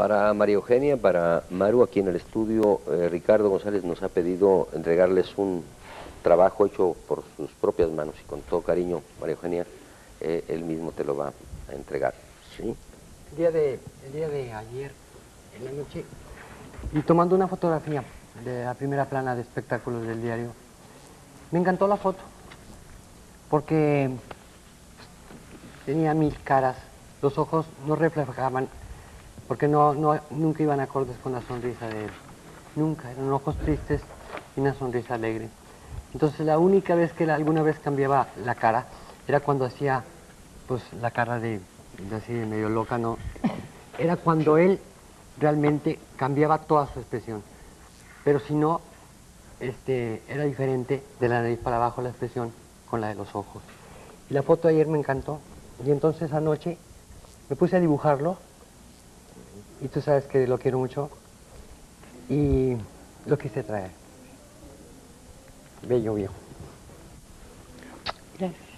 Para María Eugenia, para Maru, aquí en el estudio, Ricardo González nos ha pedido entregarles un trabajo hecho por sus propias manos y con todo cariño, María Eugenia, él mismo te lo va a entregar, ¿sí? El día de ayer, en la noche, y tomando una fotografía de la primera plana de espectáculos del diario, me encantó la foto, porque tenía 1000 caras, los ojos no reflejaban, porque nunca iban acordes con la sonrisa de él. Nunca, eran ojos tristes y una sonrisa alegre. Entonces la única vez que alguna vez cambiaba la cara era cuando hacía pues la cara de así de medio loca, ¿no? Era cuando él realmente cambiaba toda su expresión. Pero si no, era diferente de la nariz para abajo la expresión con la de los ojos. Y la foto de ayer me encantó. Y entonces anoche me puse a dibujarlo. Y tú sabes que lo quiero mucho. Y lo quise traer. Bello viejo. Gracias.